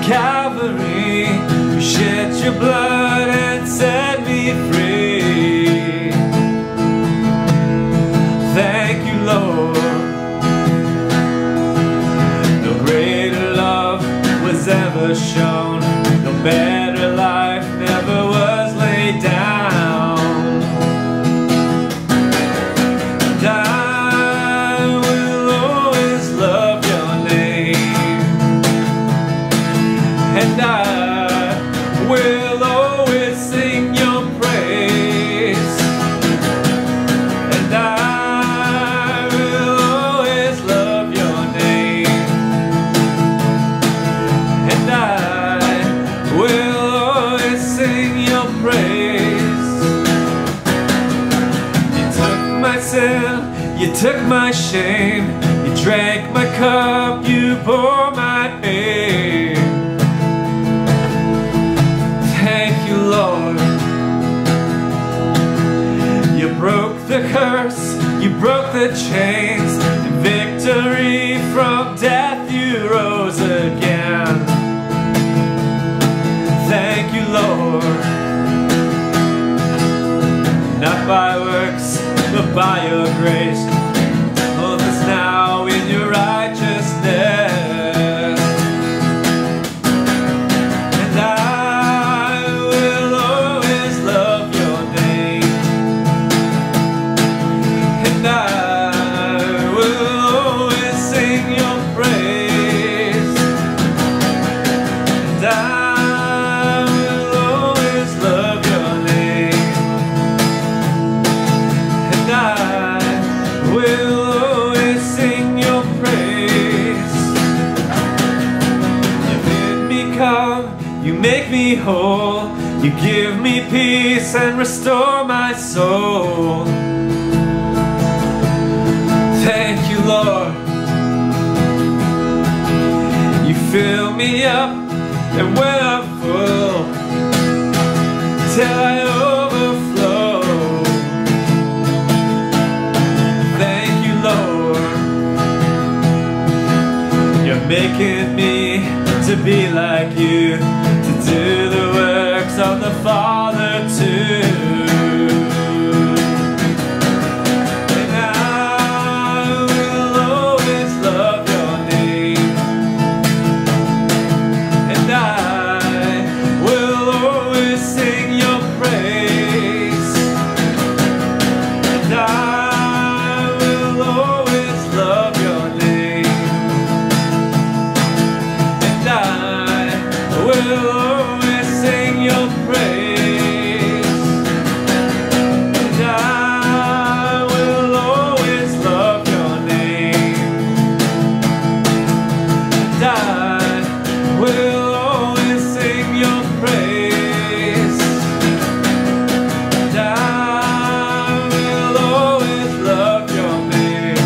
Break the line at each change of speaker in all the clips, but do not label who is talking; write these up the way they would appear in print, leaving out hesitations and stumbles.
Calvary, you shed your blood and set me free. Thank you, Lord. No greater love was ever shown, no better life never was laid down. And I will always love your name, and I will always sing your praise, and I will always love your name, and I will always sing your praise. You took my sin, you took my shame, you drank my cup, you bore my pain. Thank you, Lord. You broke the curse, you broke the chains, in victory from death you rose again. Thank you, Lord. Not by works, but by your grace, clothe us now in your righteousness. And I will always love your name, and I will always sing your praise, and I will always love your name, and I will always sing your praise. You bid me come, you make me whole, you give me peace and restore my soul. Thank you, Lord. You fill me up and when I'm full, till I overflow. Thank you, Lord. You're making me to be like you, to do the works of the Father too. And I will always love your name, and I will always sing your praise, and I will always love your name, and I will always sing your praise, and I will always love your name, and I will always sing your praise, and I will always love your name,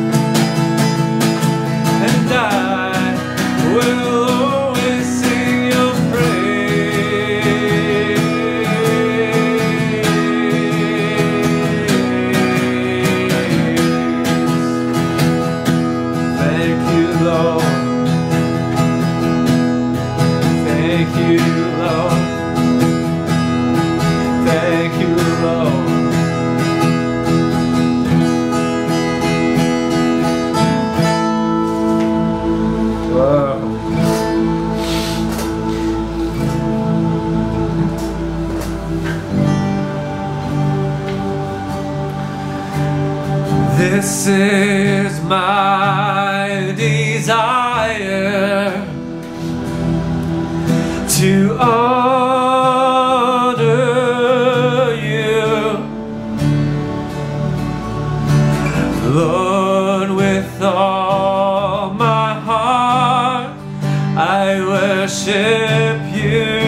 and I will always sing your praise. Thank you, Lord. Thank you, Lord. Thank you, Lord. Whoa. This is my desire, to honor you, Lord, with all my heart I worship you.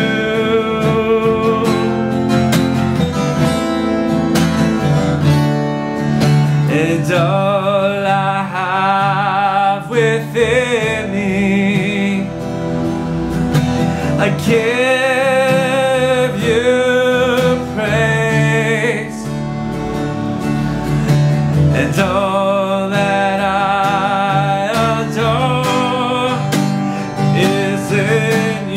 And all I have within me, I give you praise. And all that I adore is in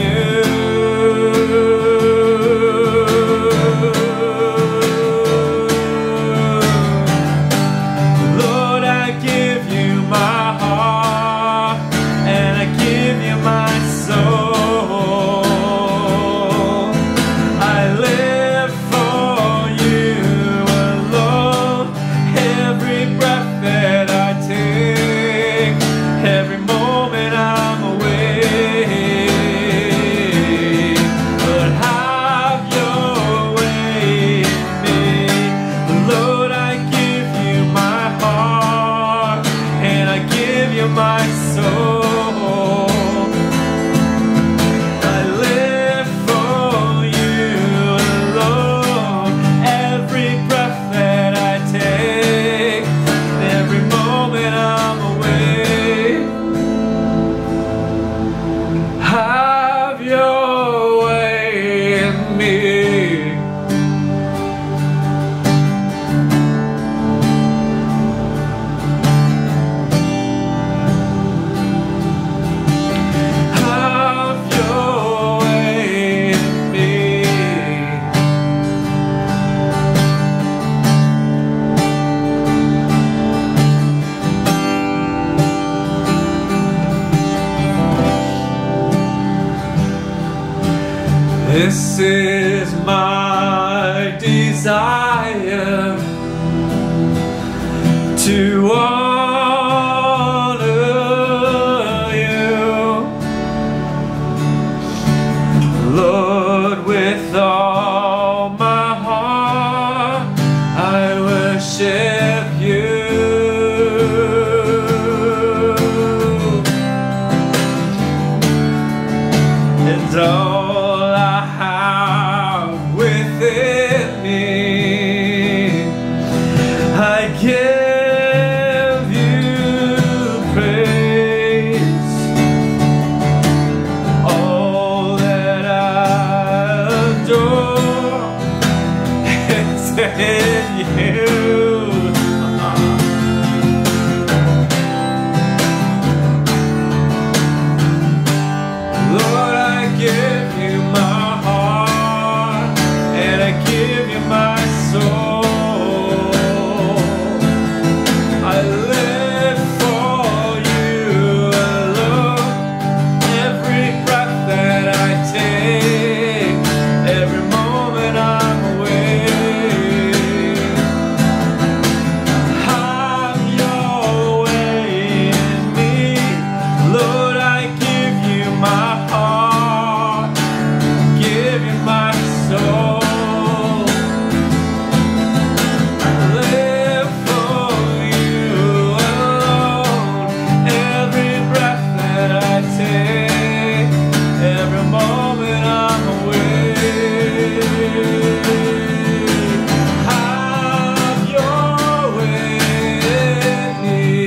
is my desire to honor you, Lord, with all my heart I worship you. And all I have within me, I give you praise. All that I adore is in you. Lord, I give you my heart, and I give you my soul. I live for you alone. Every breath that I take, every moment I'm awake, have your way in me. Lord, I give you my heart, give you my soul. I live for you alone. Every breath that I take, every moment I'm awake, have your way in me.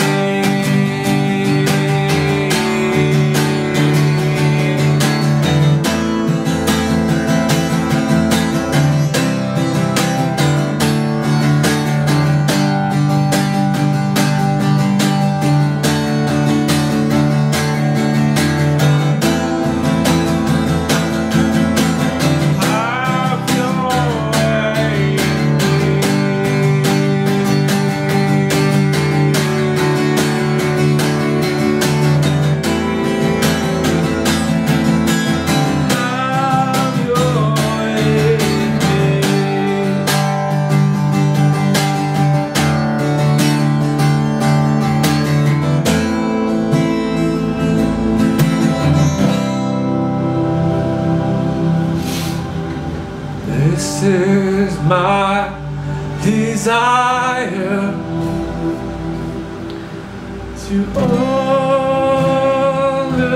Have your way have your way in me. This is my desire to honor.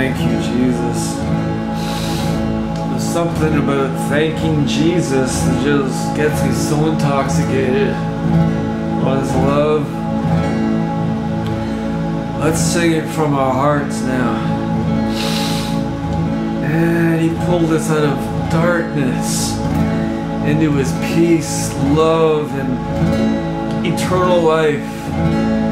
Thank you, Jesus. There's something about thanking Jesus that just gets me so intoxicated on His love. Let's sing it from our hearts now. And He pulled us out of darkness into His peace, love, and eternal life.